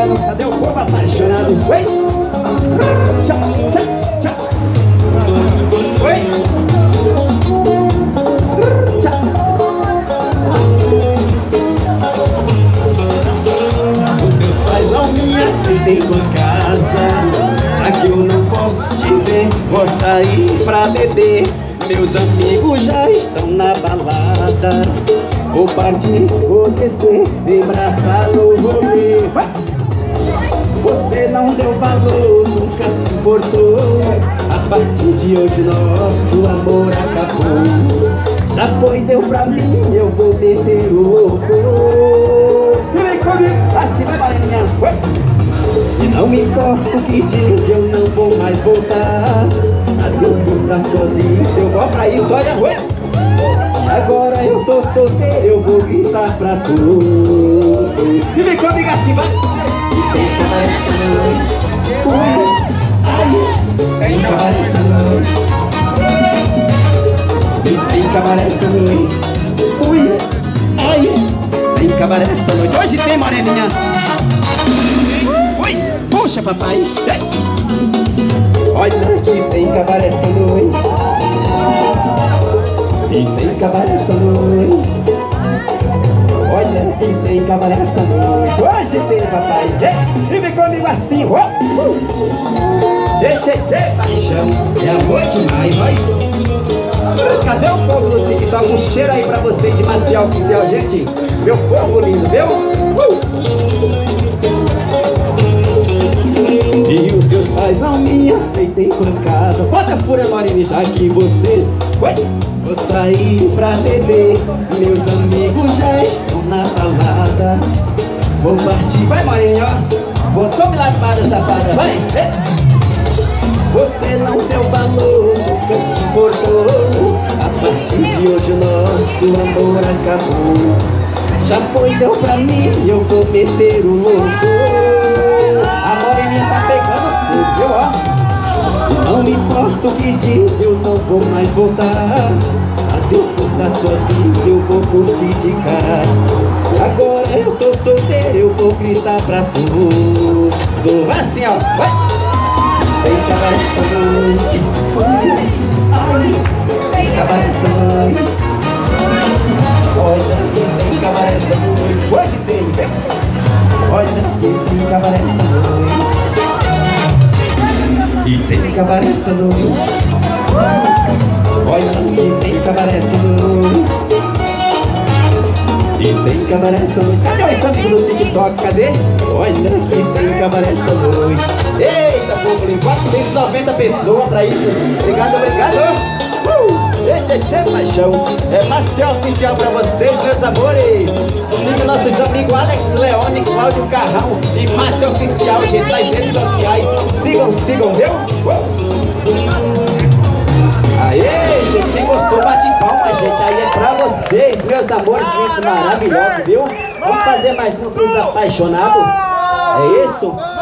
pegando. Cadê o povo apaixonado? Oi! Tchau, tchau, tchau. Oi! Tchau. Os teus pais não me aceitem em casa, já que eu não posso te ver. Vou sair pra beber, meus amigos já estão na balada. Vou partir, vou descer, embraçar no rolê. Você não deu valor, nunca se importou. A partir de hoje nosso amor acabou. Já foi, deu pra mim, eu vou meter o louco. E vem comigo, assim vai, Marininha. E não me importa o que diz, eu não vou mais voltar. Adeus, curta sua vida, eu vou pra isso, olha, oi. Agora eu tô solteiro, eu vou gritar pra tu. E vem comigo assim, vai. Tem cabaré essa noite. Ui, ai, tem cabaré essa noite. E tem cabaré essa noite. Ui, ai, tem cabaré essa noite. Hoje tem, moreninha. Ui, puxa, papai. Olha que tem cabaré essa noite. E tem cabaré essa noite. Olha que tem cabaré essa noite. Hoje tem, papai. E vem comigo assim. Paixão. É amor demais, nós. Cadê o povo do TikTok? Um cheiro aí pra vocês de Maciel Oficial, gente. Meu povo lindo, viu? E os teus pais não me aceitem por casa. Bota a fúria, Marini, já que você... Vou sair pra beber, meus amigos já estão na balada. Vou partir, vai, Marini, ó. Vou tome lapada, safada, vai. Você não deu valor, nunca se importou. A partir de hoje o nosso amor acabou. Já foi, deu pra mim, eu vou meter o louco. A Moreninha tá pegando fogo, viu, ó. Não me importa o que diz, eu não vou mais voltar. Adeus, curta sua vida, eu vou curtir de cara. Agora eu tô solteiro, eu vou gritar pra tu. Vai assim, ó, vai. Tem cabaré essa noite. Ai, tem cabaré essa noite. Olha que tem cabaré essa noite. Hoje tem, vem. Olha que tem cabaré essa noite. E tem cabaré essa noite. Olha que tem cabaré essa noite. E tem cabaré essa noite. Cadê o amigo do TikTok? Cadê? Olha que tem cabaré essa noite. Eita, povo lindo, 490 pessoas pra isso. Obrigado, obrigado. Paixão. É Maciel Oficial pra vocês, meus amores. Siga nossos amigos Alex Leone, Cláudio Carrão e Maciel Oficial, gente, nas redes sociais. Sigam, viu? Aê, gente, quem gostou, bate palma, gente. Aí é pra vocês, meus amores lindos, maravilhosos, viu? Vamos fazer mais um pros apaixonados. É isso?